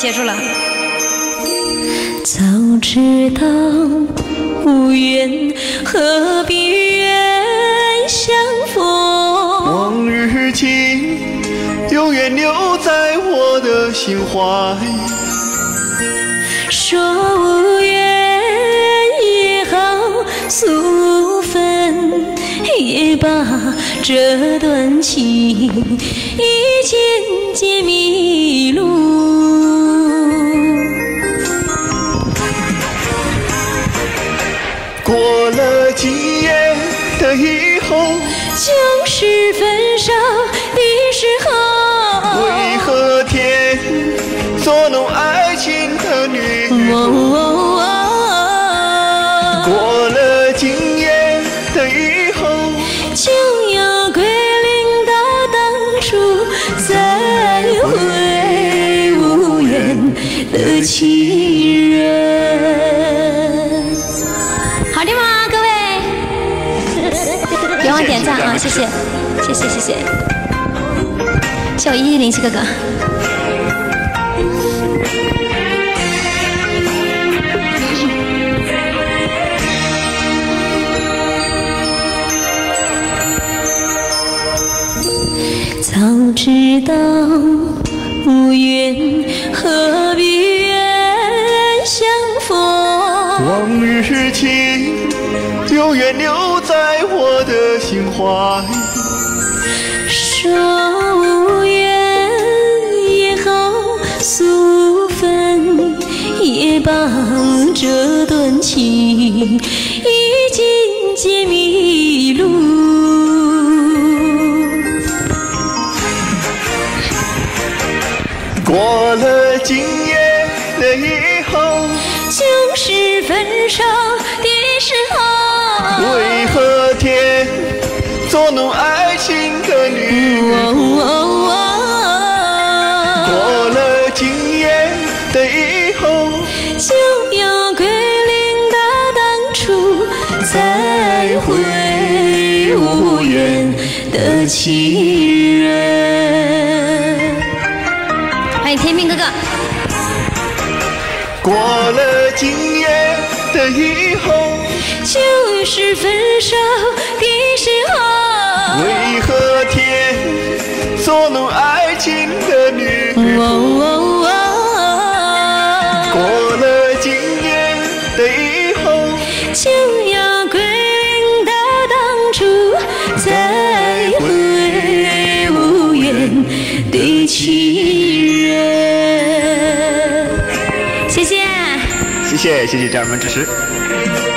结束了。 早知道无缘，何必冤相逢？ 往日情永远留在我的心怀。 说无缘也好，素分也罢，这段情已渐渐迷路。 过了今夜的以后， 就是分手的时候。 为何天捉弄爱情的女人？过了今夜的以后， 就要归零到当初，再会无缘的情人。好听吗，各位？别忘点赞啊！谢谢，谢谢，谢谢，谢我1107哥哥。早知道无缘，何必冤相逢？ 往日情永远留在我的心怀。 说无缘也好，素分也罢，这段情已渐渐迷路。 过了今夜的以后， 就是分手的时候。 为何天捉弄爱情的女人？过了今夜的以后， 就要归零到当初，再会无缘的情人。欢迎天命哥哥。 过了今夜的以后， 就是分手的时候。 为何天捉弄爱情的女人？过了今夜的以后， 就要归零到当初，再会无缘的情人。谢谢， 谢谢家人们支持。